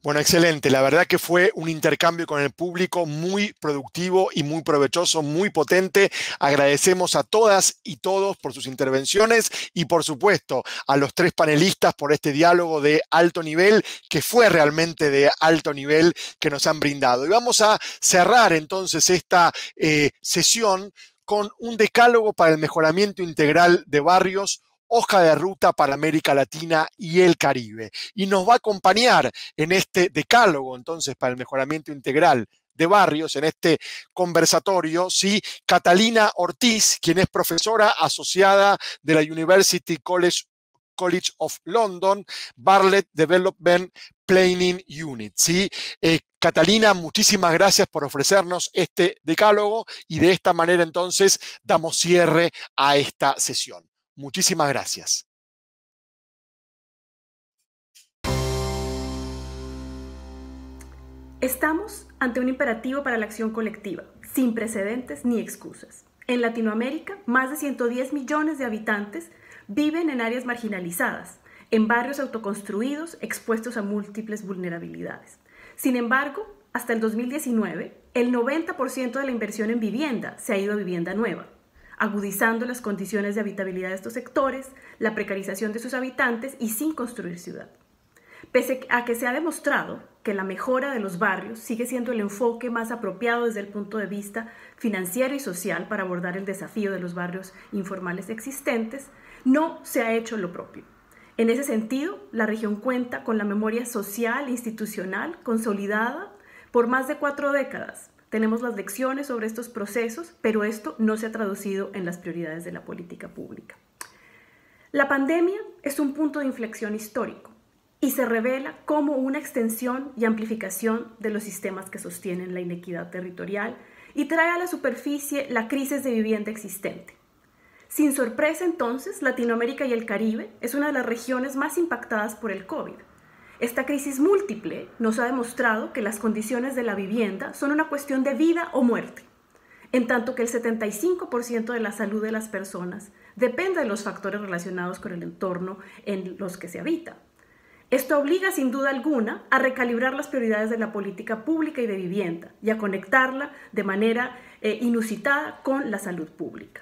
Bueno, excelente. La verdad que fue un intercambio con el público muy productivo y muy provechoso, muy potente. Agradecemos a todas y todos por sus intervenciones y, por supuesto, a los tres panelistas por este diálogo de alto nivel, que fue realmente de alto nivel, que nos han brindado. Y vamos a cerrar entonces esta sesión con un decálogo para el mejoramiento integral de barrios, hoja de ruta para América Latina y el Caribe. Y nos va a acompañar en este decálogo, entonces, para el mejoramiento integral de barrios, en este conversatorio, ¿sí? Catalina Ortiz, quien es profesora asociada de la University College of London, Bartlett Development Planning Unit, ¿sí? Catalina, muchísimas gracias por ofrecernos este decálogo y de esta manera entonces damos cierre a esta sesión. Muchísimas gracias. Estamos ante un imperativo para la acción colectiva, sin precedentes ni excusas. En Latinoamérica, más de 110 millones de habitantes viven en áreas marginalizadas, en barrios autoconstruidos expuestos a múltiples vulnerabilidades. Sin embargo, hasta el 2019, el 90% de la inversión en vivienda se ha ido a vivienda nueva, agudizando las condiciones de habitabilidad de estos sectores, la precarización de sus habitantes y sin construir ciudad. Pese a que se ha demostrado que la mejora de los barrios sigue siendo el enfoque más apropiado desde el punto de vista financiero y social para abordar el desafío de los barrios informales existentes, no se ha hecho lo propio. En ese sentido, la región cuenta con la memoria social e institucional consolidada por más de 4 décadas. Tenemos las lecciones sobre estos procesos, pero esto no se ha traducido en las prioridades de la política pública. La pandemia es un punto de inflexión histórico y se revela como una extensión y amplificación de los sistemas que sostienen la inequidad territorial y trae a la superficie la crisis de vivienda existente. Sin sorpresa, entonces, Latinoamérica y el Caribe es una de las regiones más impactadas por el COVID. Esta crisis múltiple nos ha demostrado que las condiciones de la vivienda son una cuestión de vida o muerte, en tanto que el 75% de la salud de las personas depende de los factores relacionados con el entorno en los que se habita. Esto obliga, sin duda alguna, a recalibrar las prioridades de la política pública y de vivienda y a conectarla de manera inusitada con la salud pública.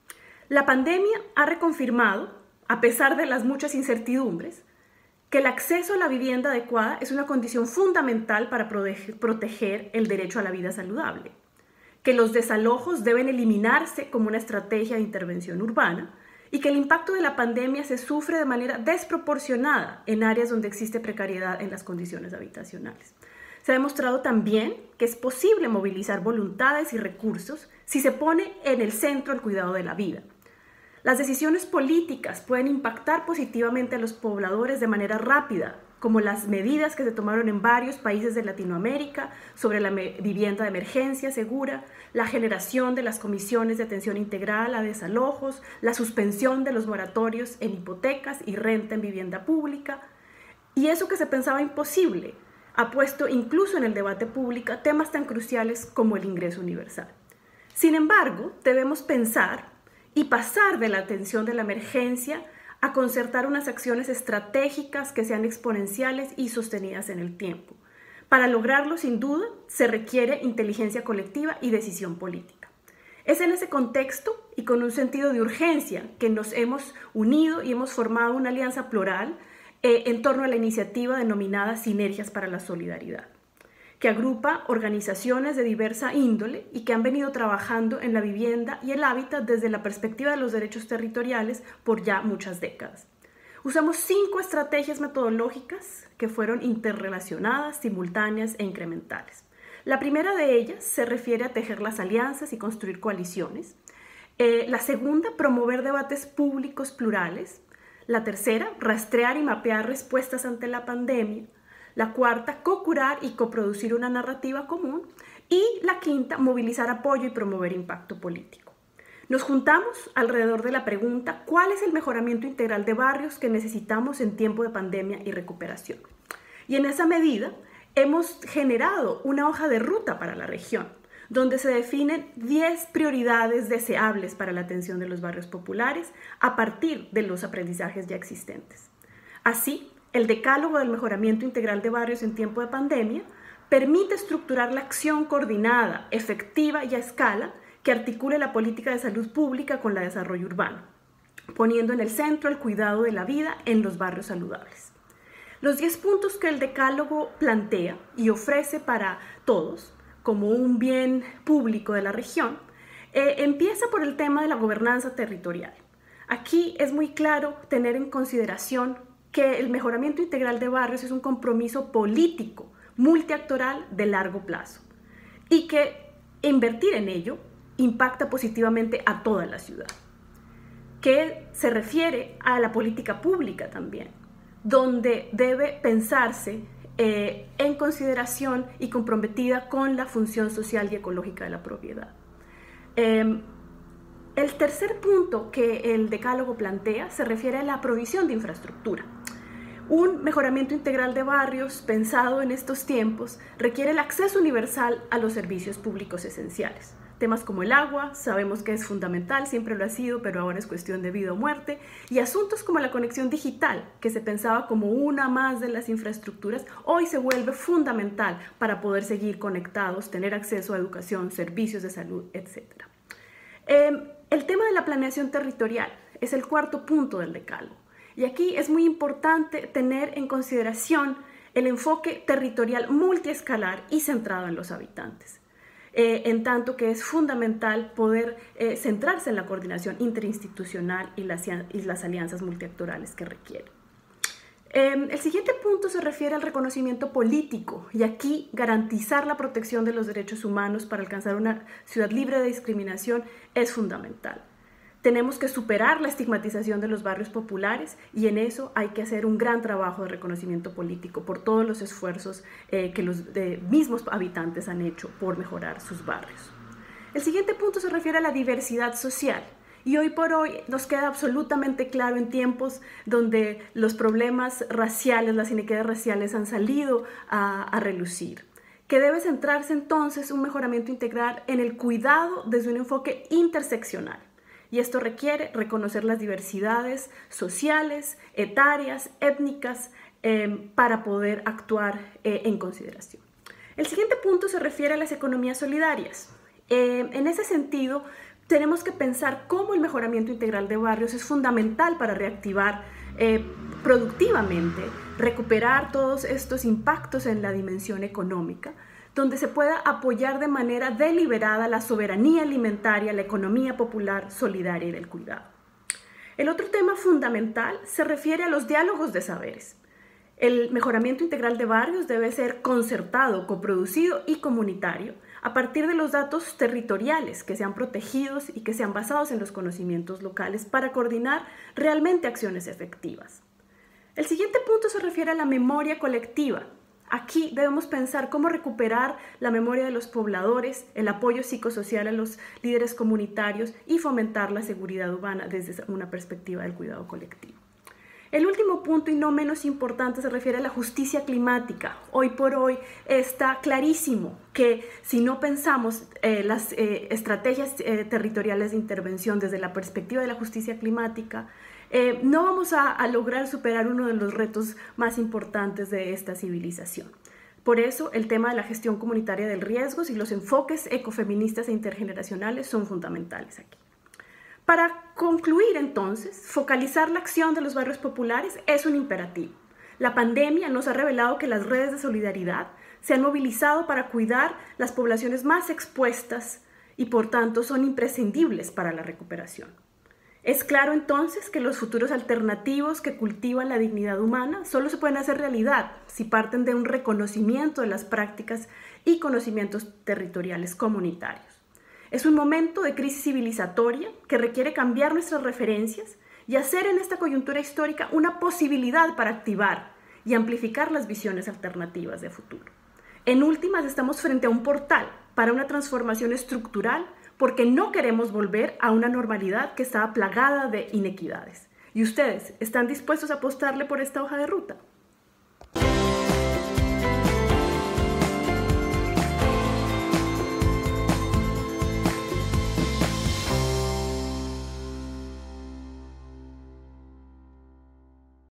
La pandemia ha reconfirmado, a pesar de las muchas incertidumbres, que el acceso a la vivienda adecuada es una condición fundamental para proteger el derecho a la vida saludable, que los desalojos deben eliminarse como una estrategia de intervención urbana y que el impacto de la pandemia se sufre de manera desproporcionada en áreas donde existe precariedad en las condiciones habitacionales. Se ha demostrado también que es posible movilizar voluntades y recursos si se pone en el centro el cuidado de la vida. Las decisiones políticas pueden impactar positivamente a los pobladores de manera rápida, como las medidas que se tomaron en varios países de Latinoamérica sobre la vivienda de emergencia segura, la generación de las comisiones de atención integral a desalojos, la suspensión de los moratorios en hipotecas y renta en vivienda pública. Y eso que se pensaba imposible ha puesto incluso en el debate público temas tan cruciales como el ingreso universal. Sin embargo, debemos pensar y pasar de la atención de la emergencia a concertar unas acciones estratégicas que sean exponenciales y sostenidas en el tiempo. Para lograrlo, sin duda, se requiere inteligencia colectiva y decisión política. Es en ese contexto y con un sentido de urgencia que nos hemos unido y hemos formado una alianza plural en torno a la iniciativa denominada Sinergias para la Solidaridad, que agrupa organizaciones de diversa índole y que han venido trabajando en la vivienda y el hábitat desde la perspectiva de los derechos territoriales por ya muchas décadas. Usamos 5 estrategias metodológicas que fueron interrelacionadas, simultáneas e incrementales. La primera de ellas se refiere a tejer las alianzas y construir coaliciones. La segunda, promover debates públicos plurales. La tercera, rastrear y mapear respuestas ante la pandemia. La cuarta, co-curar y coproducir una narrativa común. Y la quinta, movilizar apoyo y promover impacto político. Nos juntamos alrededor de la pregunta: ¿cuál es el mejoramiento integral de barrios que necesitamos en tiempo de pandemia y recuperación? Y en esa medida hemos generado una hoja de ruta para la región, donde se definen 10 prioridades deseables para la atención de los barrios populares a partir de los aprendizajes ya existentes. Así, el Decálogo del Mejoramiento Integral de Barrios en tiempo de pandemia permite estructurar la acción coordinada, efectiva y a escala que articule la política de salud pública con la de desarrollo urbano, poniendo en el centro el cuidado de la vida en los barrios saludables. Los 10 puntos que el Decálogo plantea y ofrece para todos, como un bien público de la región, empieza por el tema de la gobernanza territorial. Aquí es muy claro tener en consideración que el mejoramiento integral de barrios es un compromiso político, multiactoral de largo plazo y que invertir en ello impacta positivamente a toda la ciudad, que se refiere a la política pública también, donde debe pensarse en consideración y comprometida con la función social y ecológica de la propiedad. El tercer punto que el Decálogo plantea se refiere a la provisión de infraestructura. Un mejoramiento integral de barrios pensado en estos tiempos requiere el acceso universal a los servicios públicos esenciales. Temas como el agua, sabemos que es fundamental, siempre lo ha sido, pero ahora es cuestión de vida o muerte, y asuntos como la conexión digital, que se pensaba como una más de las infraestructuras, hoy se vuelve fundamental para poder seguir conectados, tener acceso a educación, servicios de salud, etc. El tema de la planeación territorial es el cuarto punto del Decálogo. Y aquí es muy importante tener en consideración el enfoque territorial multiescalar y centrado en los habitantes, en tanto que es fundamental poder centrarse en la coordinación interinstitucional y las alianzas multiactorales que requiere. El siguiente punto se refiere al reconocimiento político y aquí garantizar la protección de los derechos humanos para alcanzar una ciudad libre de discriminación es fundamental. Tenemos que superar la estigmatización de los barrios populares y en eso hay que hacer un gran trabajo de reconocimiento político por todos los esfuerzos que los mismos habitantes han hecho por mejorar sus barrios. El siguiente punto se refiere a la diversidad social y hoy por hoy nos queda absolutamente claro en tiempos donde los problemas raciales, las inequidades raciales han salido a relucir, que debe centrarse entonces un mejoramiento integral en el cuidado desde un enfoque interseccional. Y esto requiere reconocer las diversidades sociales, etarias, étnicas, para poder actuar en consideración. El siguiente punto se refiere a las economías solidarias. En ese sentido, tenemos que pensar cómo el mejoramiento integral de barrios es fundamental para reactivar productivamente, recuperar todos estos impactos en la dimensión económica, donde se pueda apoyar de manera deliberada la soberanía alimentaria, la economía popular, solidaria y del cuidado. El otro tema fundamental se refiere a los diálogos de saberes. El mejoramiento integral de barrios debe ser concertado, coproducido y comunitario a partir de los datos territoriales que sean protegidos y que sean basados en los conocimientos locales para coordinar realmente acciones efectivas. El siguiente punto se refiere a la memoria colectiva. Aquí debemos pensar cómo recuperar la memoria de los pobladores, el apoyo psicosocial a los líderes comunitarios y fomentar la seguridad urbana desde una perspectiva del cuidado colectivo. El último punto y no menos importante se refiere a la justicia climática. Hoy por hoy está clarísimo que si no pensamos las estrategias territoriales de intervención desde la perspectiva de la justicia climática, no vamos a lograr superar uno de los retos más importantes de esta civilización. Por eso, el tema de la gestión comunitaria del riesgo y los enfoques ecofeministas e intergeneracionales son fundamentales aquí. Para concluir, entonces, focalizar la acción de los barrios populares es un imperativo. La pandemia nos ha revelado que las redes de solidaridad se han movilizado para cuidar las poblaciones más expuestas y, por tanto, son imprescindibles para la recuperación. Es claro entonces que los futuros alternativos que cultivan la dignidad humana solo se pueden hacer realidad si parten de un reconocimiento de las prácticas y conocimientos territoriales comunitarios. Es un momento de crisis civilizatoria que requiere cambiar nuestras referencias y hacer en esta coyuntura histórica una posibilidad para activar y amplificar las visiones alternativas de futuro. En últimas, estamos frente a un portal para una transformación estructural porque no queremos volver a una normalidad que estaba plagada de inequidades. ¿Y ustedes están dispuestos a apostarle por esta hoja de ruta?